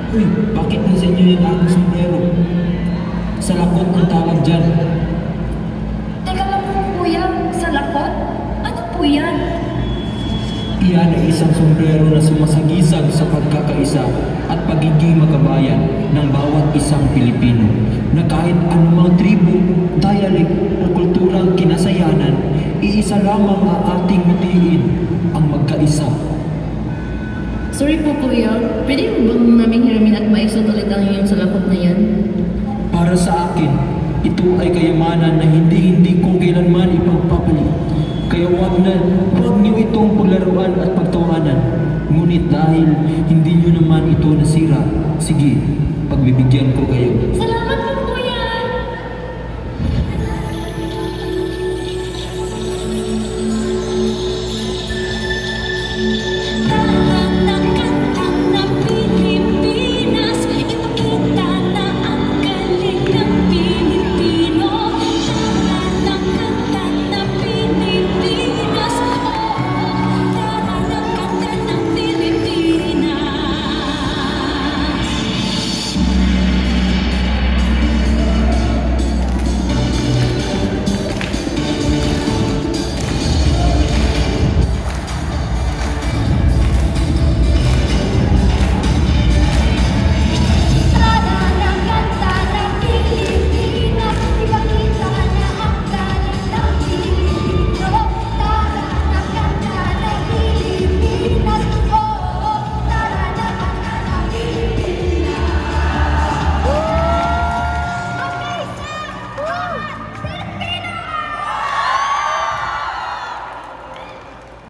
Uy, bakit nasa inyo yung aking sombrero? Sa lakot ang tawag dyan. Teka lang po kuya, sa lakot? Ano po yan? Iyan ay isang sombrero na sumasagisag sa pagkakaisa at pagiging magkabayan ng bawat isang Pilipino na kahit anumang tribo, dialect o kulturang kinasayanan, iisa lamang ang ating matiin ang magkaisa. Sorry po kuya, pwede mo bang naming hiramin at maisot ulit ang iyong salakot na yan? Para sa akin, ito ay kayamanan na hindi ko kailanman ipagpapalit. Kaya huwag niyo itong paglaruan at pagtawanan. Ngunit dahil hindi niyo naman ito nasira, sige, pagbibigyan ko kayo. Salamat po